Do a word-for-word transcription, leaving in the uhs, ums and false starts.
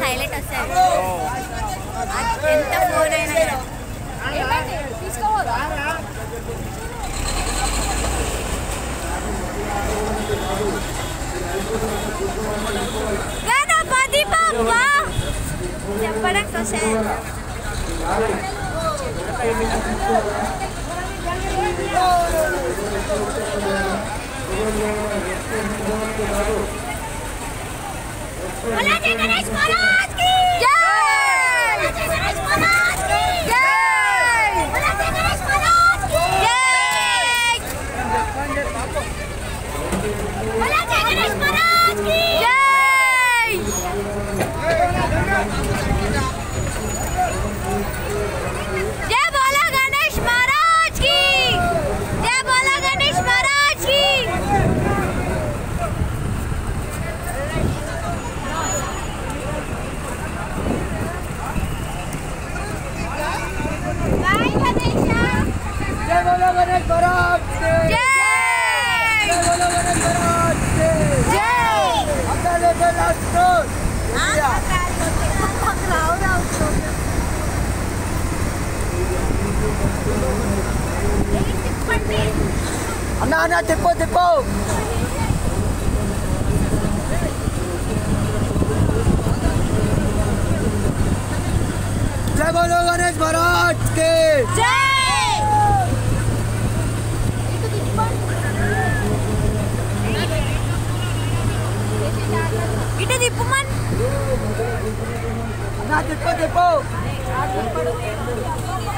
Highlight వస్తుంది. ఎంత phone అయినా తీసుకోవాలి. గణపతి బప్పా చెప్పడానికి వస్తుంది. बोला जय गणेश महाराज की जय, बोला जय गणेश महाराज की जय, बोला जय गणेश महाराज की जय, बोला जय गणेश महाराज की जय, जय बोला गणेश महाराज की जय, बोला गणेश महाराज की जय बोलो गणेश महाराज की जय, जय बोलो गणेश महाराज की जय. आता लेके लास्ट रोड अन्ना अन्ना तिप्पो तिप्पो जय बोलो गणेश महाराज की जय. ఇటు తిప్పుమన్ अन्ना तिप्पो तिप्पो